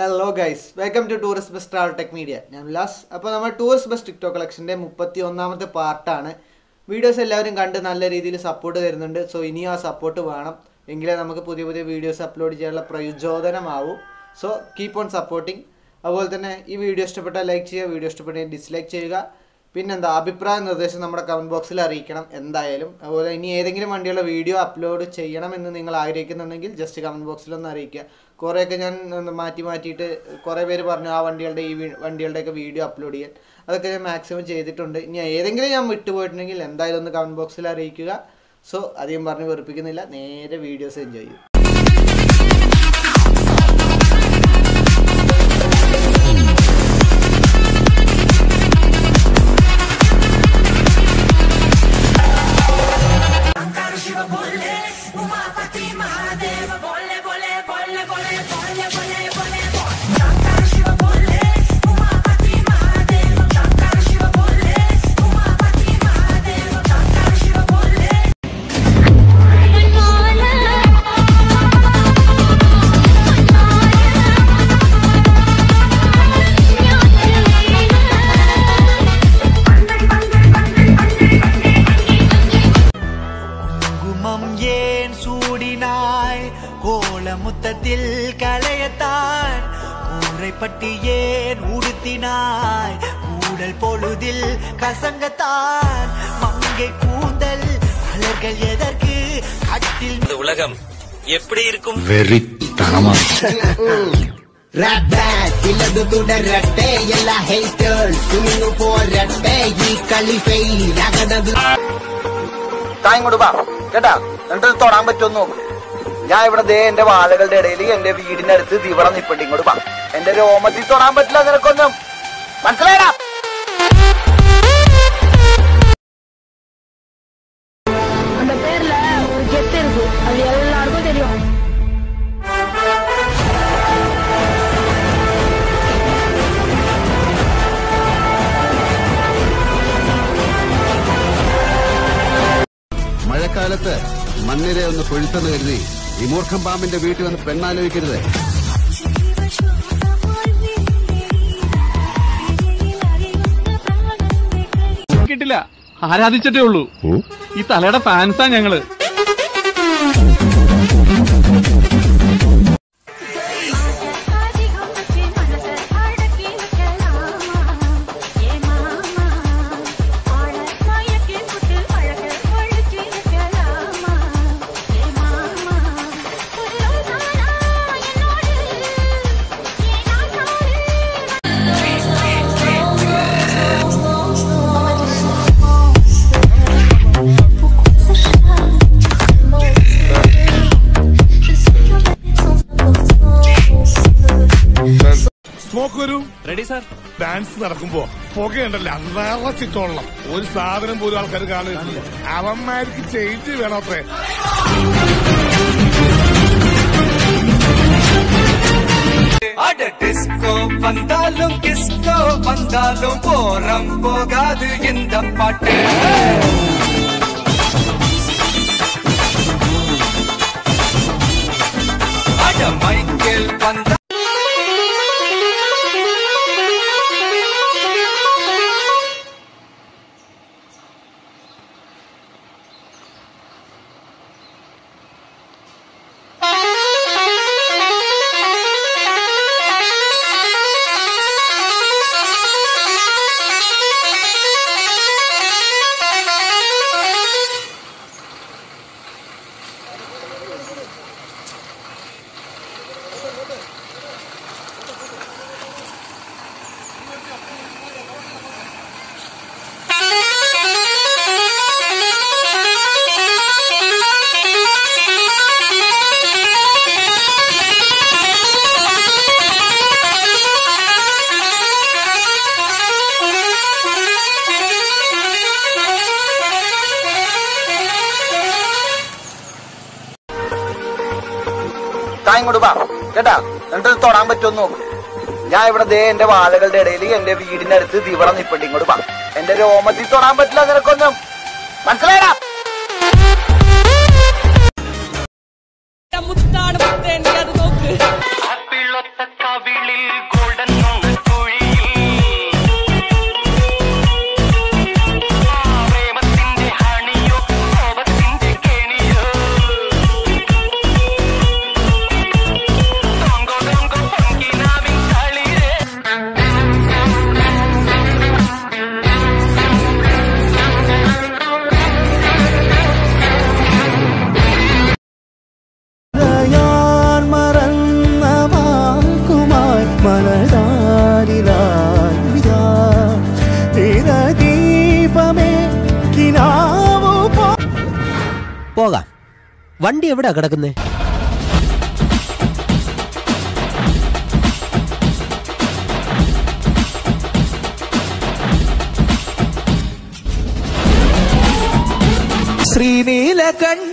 Hello guys, welcome to Tourist Bus Travel Tech Media. I am Vilas. അപ്പോൾ നമ്മൾ tourist bus TikTok കളക്ഷൻ്റെ 31ാമത്തെ പാർട്ടാണ്. വീഡിയോസ് എല്ലാവരും കണ്ട് നല്ല രീതിയിൽ സപ്പോർട്ട് തരുന്നുണ്ട്. സോ ഇനി ആ സപ്പോർട്ട് വേണം എങ്കിലേ നമുക്ക് പുതിയ പുതിയ വീഡിയോസ് അപ്ലോഡ് ചെയ്യാനുള്ള പ്രചോദനമാവും. So keep on supporting. അതുപോലെ തന്നെ ഈ വീഡിയോ ഇഷ്ടപ്പെട്ടാൽ ലൈക്ക് ചെയ്യുക, വീഡിയോ ഇഷ്ടപ്പെട്ടാൽ ഡിസ്ലൈക്ക് ചെയ്യുക. പിന്നെന്താ അഭിപ്രായ നിർദ്ദേശം നമ്മുടെ കമൻറ്റ് ബോക്സിൽ അറിയിക്കണം എന്തായാലും. അതുപോലെ ഇനി ഏതെങ്കിലും വണ്ടിയുള്ള വീഡിയോ അപ്ലോഡ് ചെയ്യണമെന്ന് നിങ്ങൾ ആഗ്രഹിക്കുന്നുണ്ടെങ്കിൽ ജസ്റ്റ് കമൻറ്റ് ബോക്സിലൊന്ന് അറിയിക്കുക. കുറേയൊക്കെ ഞാൻ മാറ്റിയിട്ട് കുറേ പേര് പറഞ്ഞു ആ വണ്ടികളുടെ ഈ വണ്ടികളുടെയൊക്കെ വീഡിയോ അപ്ലോഡ് ചെയ്യാൻ. അതൊക്കെ ഞാൻ മാക്സിമം ചെയ്തിട്ടുണ്ട്. ഇനി ഏതെങ്കിലും ഞാൻ വിട്ടുപോയിട്ടുണ്ടെങ്കിൽ എന്തായാലും ഒന്ന് കമൻറ്റ് ബോക്സിൽ അറിയിക്കുക. സോ അധികം പറഞ്ഞ് വെറുപ്പിക്കുന്നില്ല, നേരെ വീഡിയോസ് എൻജോയ് ചെയ്യും. കോളമുത്തത്തിൽ കളയത്താൻ കൂറൈപ്പട്ടിയേൻ ഉടുത്തിനായ് കൂടൽ പൊഴുതിൽ കസങ്കത്താൻ മங்கை கூந்தல் மலர்கள் எதற்கு கட்டில் இந்த உலகம் எப்படி இருக்கும் வெறித்தனமா Rap bad இல்லது തുടരട്ടെ എല്ലാ haters തുന്നു പോരട്ടെ ഈ കളി ഫെയിൽ ആകണത് താങ്ങോട്ട് വാ കേട്ടാ എന്നിട്ട് തൊടാൻ പറ്റുമെന്ന് നോക്ക്. ഞാൻ ഇവിടെ എന്റെ വാലകളുടെ ഇടയിൽ എന്റെ വീടിന്റെ അടുത്ത് തീവ്ര നിപ്പുണ്ട്. ഇങ്ങോട്ട് വാ. എന്റെ രോമത്തിൽ തൊടാൻ പറ്റില്ല നിനക്കൊന്നും. മനസ്സിലായടാ? മഴക്കാലത്ത് മണ്ണിരെ ഒന്ന് കൊഴുത്തെന്ന് കരുതി ഈ മൂർഖം പാമ്പിന്റെ വീട്ടിൽ വന്ന് പെണ്ണാലോചിക്കരുത്. കിട്ടില്ല, ആരാധിച്ചിട്ടേ ഉള്ളൂ. ഈ തലയുടെ ഫാൻസാ ഞങ്ങള്. Ready sir. ഡാൻസ് നടക്കുമ്പോ പുകയുണ്ടല്ലോ അന്നേറച്ചിട്ടോളണം. ഒരു സാധനം പോലും ആൾക്കാർ കാണുന്നില്ല. അവന്മാർക്ക് ചേഞ്ച് വേണം അത്രേ. ഡിസ്കോ വന്നാലും കിസ്കോ വന്നാലും പോറം പോകാതെ இந்த പാട്ട് മൈക്കൽ വന്ന താങ്ങോട്ട് വാ കേട്ടാ എന്നിട്ട് തൊടാൻ പറ്റുമെന്ന് നോക്ക്. ഞാൻ ഇവിടെ എന്റെ വാലകളുടെ ഇടയിൽ എന്റെ വീടിന്റെ അടുത്ത് തീവ്ര നിപ്പുണ്ട്. ഇങ്ങോട്ട് വാ. എന്റെ രോമത്തിൽ തൊടാൻ പറ്റില്ല നിനക്കൊന്നും. മനസ്സിലായടാ? മുത്താണ് മുത്തേ, നീ അത് നോക്ക്. കവിളിൽ പോകാം. വണ്ടി എവിടാ കിടക്കുന്നേ? ശ്രീനീലകണ്ഠ